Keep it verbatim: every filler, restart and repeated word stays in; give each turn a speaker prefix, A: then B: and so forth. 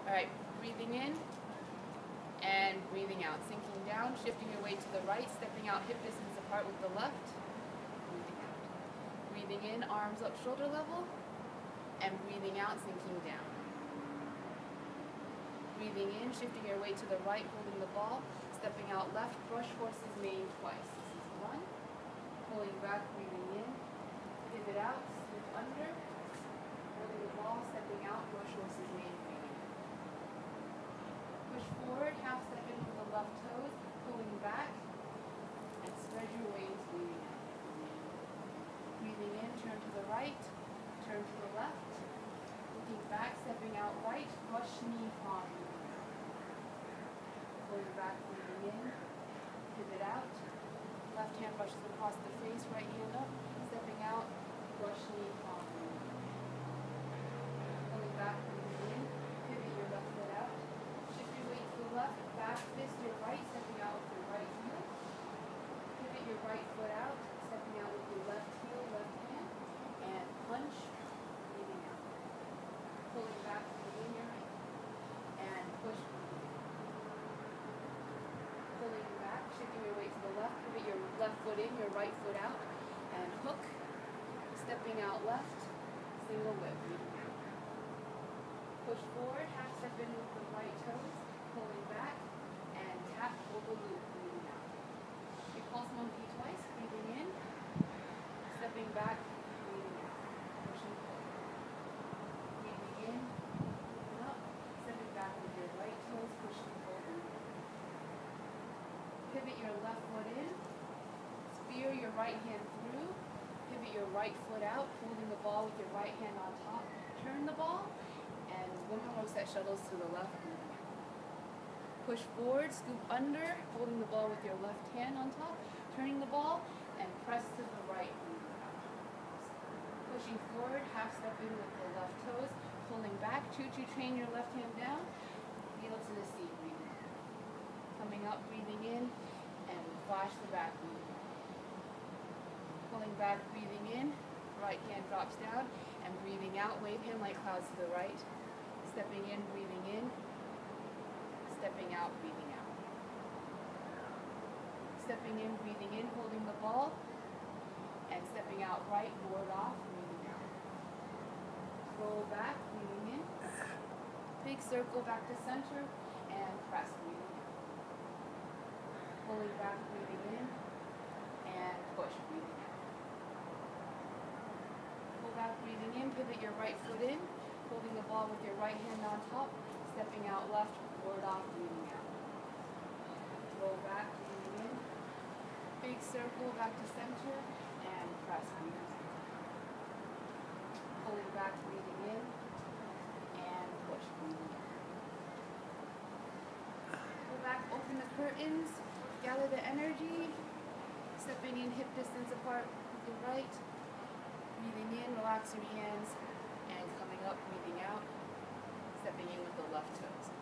A: Alright, breathing in and breathing out. Sinking down, shifting your weight to the right, stepping out hip distance apart with the left. Breathing out. Breathing in, arms up shoulder level, and breathing out, sinking down. Breathing in, shifting your weight to the right, holding the ball, stepping out left, brush horse's mane twice. This is one. Pulling back, breathing in, pivot out, swoop under, holding the ball, stepping out, brush horse's mane, breathing in. Push forward, half step in with the left toes, pulling back, and spread your wings, breathing out. Breathing in, turn to the right, turn to the left, looking back, stepping out right, brush knee, palm, breathing out. Pulling back, breathing in, pivot out, left hand brushes across the face, right hand up, stepping out, brush knee, palm, breathing out. Pulling back, breathing in, pivot your left foot out, shift your weight to the left, back fist your right, stepping out with your right heel, pivot your right foot out, stepping out with your left heel, left hand, and punch, breathing out. Pulling back, breathing in, and push, pulling back, shifting your weight to the left, pivot your left foot in, your right foot out, and hook, stepping out left, single whip, breathing out. Push forward, half step in with the right toes, pulling back, and tap, over loop, breathing out. You pulse monkey twice, breathing in, stepping back, breathing out, pushing forward. Breathing in, open up, stepping back with your right toes, pushing forward. Pivot your left foot in, spear your right hand through, pivot your right foot out, holding the ball with your right hand on top, turn the ball, and woman rosette shuttles to the left, breathing out. Push forward, scoop under, holding the ball with your left hand on top, turning the ball, and press to the right, breathing out. Pushing forward, half step in with the left toes, pulling back, choo-choo train your left hand down, heel to the seat, breathing out. Coming up, breathing in, and flash the back, breathing out. Pulling back, breathing in, right hand drops down, and breathing out, wave hand like clouds to the right. Stepping in, breathing in, stepping out, breathing out. Stepping in, breathing in, holding the ball, and stepping out right, board off, breathing out. Roll back, breathing in, big circle back to center, and press, breathing out. Pulling back, breathing in, and push, breathing out. Pull back, breathing in, pivot your right foot in, holding the ball with your right hand on top, stepping out left, board off, breathing out. Roll back, breathing in, big circle back to center, and press, breathing out. Pulling back, breathing in, and push, breathing out. Pull back, open the curtains, gather the energy, stepping in hip distance apart with the right, breathing in, relax your hands, and coming up, breathing out, stepping in with the left toes.